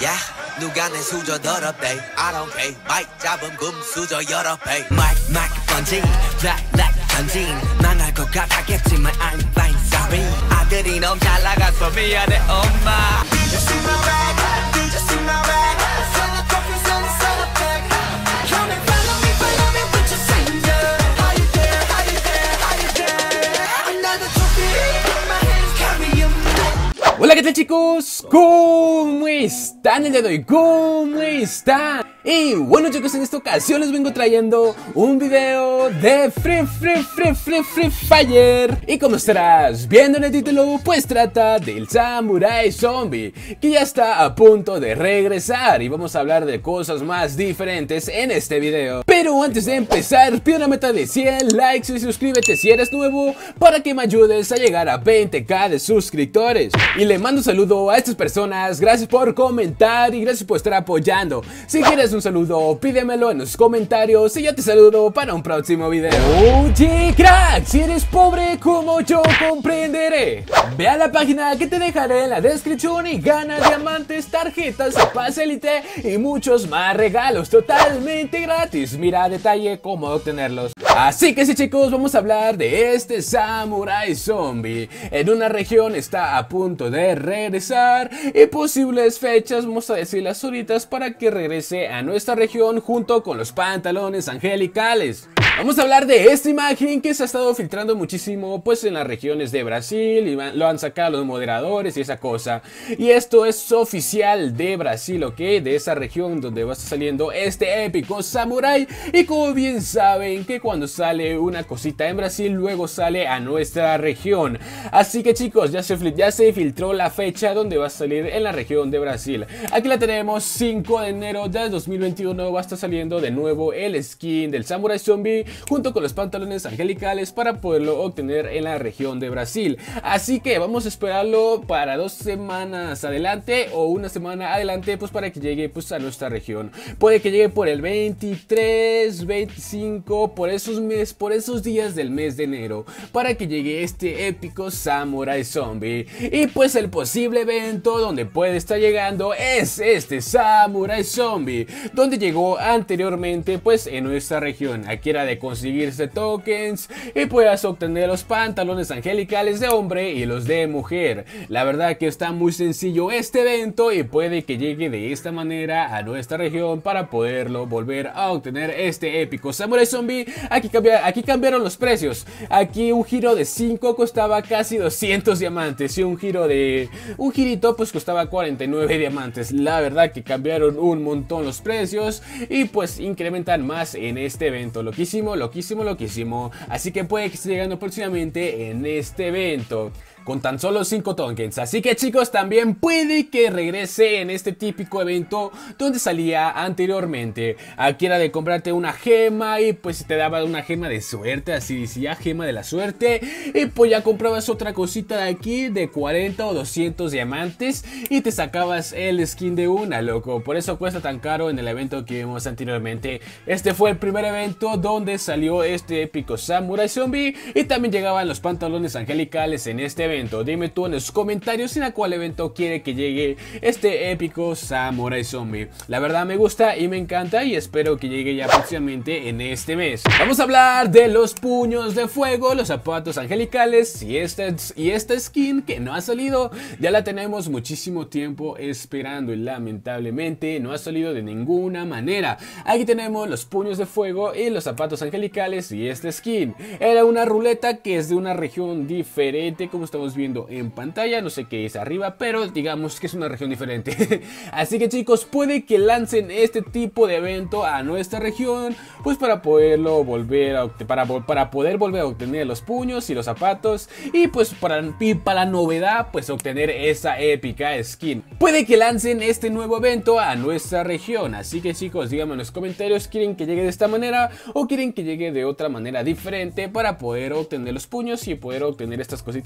Yeah, 누가 내 수저 더럽대 I don't pay 마이크 잡은 금 수저 여러 배 마이크 번진 black 전진 망할 것 같았겠지만 I'm fine sorry 아들이 너무 잘 나가서 미안해 엄마 Did you see my rag? Did you see my rag? Send a coffee, send a bag Come and follow me with your finger How you there, how you there, how you there Another trophy in my hands, carry him Hola, ¿qué tal, chicos? ¿Cómo están el día de hoy? ¿Cómo están? Y bueno, chicos, en esta ocasión les vengo trayendo un video de Free Fire. Y como estarás viendo en el título, pues trata del Samurai Zombie, que ya está a punto de regresar. Y vamos a hablar de cosas más diferentes en este video. Pero antes de empezar, pido una meta de 100 likes y suscríbete si eres nuevo, para que me ayudes a llegar a 20k de suscriptores. Y le mando un saludo a estas personas, gracias por comentar y gracias por estar apoyando. Si quieres un saludo, pídemelo en los comentarios y yo te saludo para un próximo video. Oye, crack, si eres pobre como yo comprenderé, ve a la página que te dejaré en la descripción y gana diamantes, tarjetas de pase elite y muchos más regalos totalmente gratis. Mira a detalle cómo obtenerlos. Así que sí, chicos, vamos a hablar de este Samurai Zombie. En una región está a punto de regresar y posibles fechas, vamos a decirlas ahorita, para que regrese a nuestra región junto con los pantalones angelicales. Vamos a hablar de esta imagen que se ha estado filtrando muchísimo pues en las regiones de Brasil y lo han sacado los moderadores y esa cosa. Y esto es oficial de Brasil, ¿ok? De esa región donde va a estar saliendo este épico samurai. Y como bien saben que cuando sale una cosita en Brasil, luego sale a nuestra región. Así que, chicos, ya se filtró la fecha donde va a salir en la región de Brasil. Aquí la tenemos, 5 de enero de 2021 va a estar saliendo de nuevo el skin del Samurai Zombie junto con los pantalones angelicales para poderlo obtener en la región de Brasil. Así que vamos a esperarlo para 2 semanas adelante o una semana adelante, pues para que llegue pues a nuestra región. Puede que llegue por el 23, 25, por esos días del mes de enero, para que llegue este épico Samurai Zombie. Y pues el posible evento donde puede estar llegando es este Samurai Zombie, donde llegó anteriormente pues en nuestra región. Aquí era de conseguirse tokens y puedas obtener los pantalones angelicales de hombre y los de mujer. La verdad que está muy sencillo este evento y puede que llegue de esta manera a nuestra región para poderlo volver a obtener este épico Samurai Zombie. Aquí cambiaron los precios. Aquí un giro de 5 costaba casi 200 diamantes y un girito pues costaba 49 diamantes. La verdad que cambiaron un montón los precios y pues incrementan más en este evento. Loquísimo. Así que puede que esté llegando próximamente en este evento con tan solo 5 tokens. Así que, chicos, también puede que regrese en este típico evento donde salía anteriormente. Aquí era de comprarte una gema y pues te daba una gema de suerte, así decía, gema de la suerte. Y pues ya comprabas otra cosita de aquí de 40 o 200 diamantes y te sacabas el skin de una, loco. Por eso cuesta tan caro en el evento que vimos anteriormente. Este fue el primer evento donde salió este épico Samurai Zombie y también llegaban los pantalones angelicales en este evento. Dime tú en los comentarios en a cuál evento quiere que llegue este épico Samurai Zombie. La verdad me gusta y me encanta y espero que llegue ya próximamente en este mes. Vamos a hablar de los puños de fuego, los zapatos angelicales y esta skin que no ha salido. Ya la tenemos muchísimo tiempo esperando y lamentablemente no ha salido de ninguna manera. Aquí tenemos los puños de fuego y los zapatos angelicales y esta skin. Era una ruleta que es de una región diferente, como estamos viendo en pantalla. No sé qué es arriba, pero digamos que es una región diferente. Así que, chicos, puede que lancen este tipo de evento a nuestra región, pues para poderlo volver a para poder volver a obtener los puños y los zapatos y pues para novedad pues obtener esa épica skin. Puede que lancen este nuevo evento a nuestra región. Así que, chicos, díganme en los comentarios, ¿quieren que llegue de esta manera o quieren que llegue de otra manera diferente para poder obtener los puños y poder obtener estas cositas variadas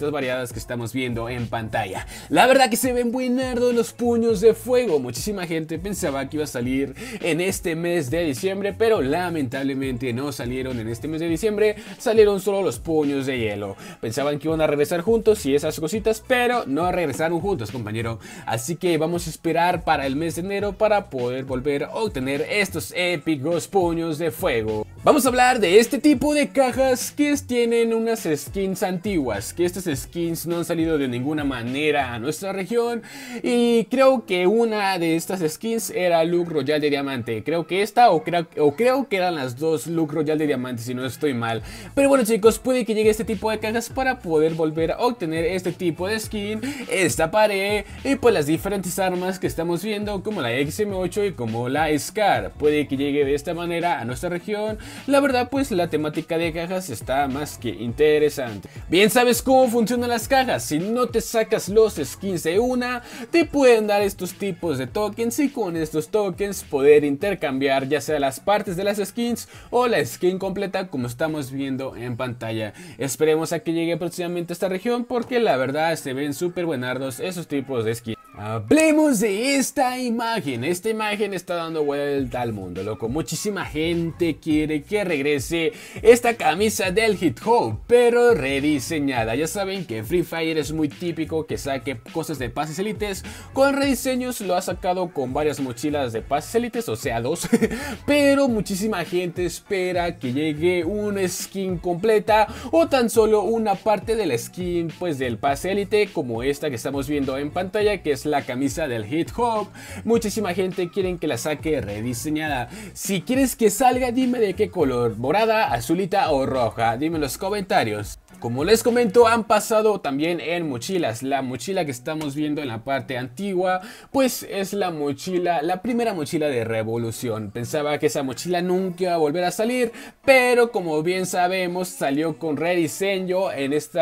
cajas que estamos viendo en pantalla. La verdad que se ven buenardos los puños de fuego. Muchísima gente pensaba que iba a salir en este mes de diciembre, pero lamentablemente no salieron en este mes de diciembre. Salieron solo los puños de hielo. Pensaban que iban a regresar juntos y esas cositas, pero no regresaron juntos, compañero. Así que vamos a esperar para el mes de enero para poder volver a obtener estos épicos puños de fuego. Vamos a hablar de este tipo de cajas que tienen unas skins antiguas, que estas skins no han salido de ninguna manera a nuestra región, y creo que una de estas skins era Look Royal de Diamante. Creo que esta o creo que eran las dos Look Royal de Diamante, si no estoy mal. Pero bueno, chicos, puede que llegue este tipo de cajas para poder volver a obtener este tipo de skin, esta pared y pues las diferentes armas que estamos viendo, como la XM8 y como la Scar. Puede que llegue de esta manera a nuestra región. La verdad, pues la temática de cajas está más que interesante. Bien, sabes cómo funcionan las cajas. Si no te sacas los skins de una, te pueden dar estos tipos de tokens, y con estos tokens poder intercambiar ya sea las partes de las skins o la skin completa, como estamos viendo en pantalla. Esperemos a que llegue próximamente a esta región, porque la verdad se ven súper buenardos esos tipos de skins. Hablemos de esta imagen. Esta imagen está dando vuelta al mundo, loco. Muchísima gente quiere que regrese esta camisa del Hit Hope, pero rediseñada. Ya saben que Free Fire es muy típico que saque cosas de pases élites con rediseños. Lo ha sacado con varias mochilas de pases élites, o sea, dos. Pero muchísima gente espera que llegue una skin completa o tan solo una parte de la skin, pues, del pase élite, como esta que estamos viendo en pantalla, que es la camisa del Hit Hope. Muchísima gente quiere que la saque rediseñada. Si quieres que salga, dime de qué color: morada, azulita o roja. Dime en los comentarios. Como les comento, han pasado también en mochilas. La mochila que estamos viendo en la parte antigua, pues es la mochila, la primera mochila de Revolución. Pensaba que esa mochila nunca iba a volver a salir, pero como bien sabemos, salió con rediseño en este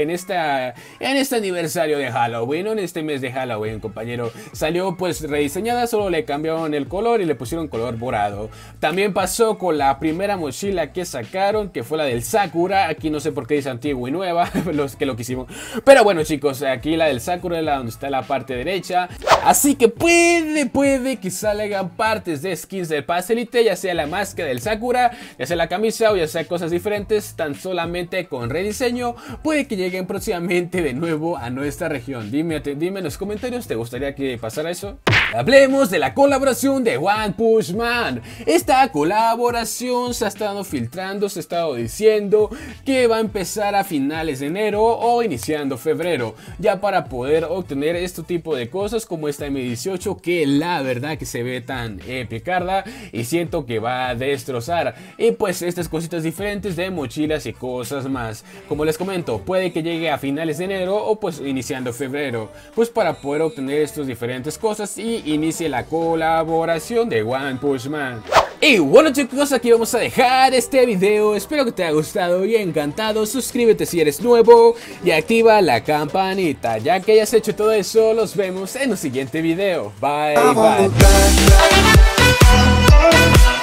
aniversario de Halloween, en este mes de Halloween, compañero. Salió pues rediseñada, solo le cambiaron el color y le pusieron color morado. También pasó con la primera mochila que sacaron, que fue la del Sakura. Aquí no sé por qué dice antigua y nueva, los que lo quisimos. Pero bueno, chicos, aquí la del Sakura es la donde está la parte derecha. Así que puede que salgan partes de skins del pase elite, ya sea la máscara del Sakura, ya sea la camisa o ya sea cosas diferentes, tan solamente con rediseño. Puede que lleguen próximamente de nuevo a nuestra región. Dime en los comentarios, ¿te gustaría que pasara eso? Hablemos de la colaboración de One Punch Man. Esta colaboración se ha estado filtrando, se ha estado diciendo que va a empezar a finales de enero o iniciando febrero, ya para poder obtener este tipo de cosas como esta M18, que la verdad que se ve tan picarda y siento que va a destrozar. Y pues estas cositas diferentes de mochilas y cosas más. Como les comento, puede que llegue a finales de enero o pues iniciando febrero, pues para poder obtener estas diferentes cosas y inicie la colaboración de One Punch Man. Y bueno, chicos, aquí vamos a dejar este video. Espero que te haya gustado y encantado. Suscríbete si eres nuevo y activa la campanita. Ya que hayas hecho todo eso, los vemos en un siguiente video. Bye, bye.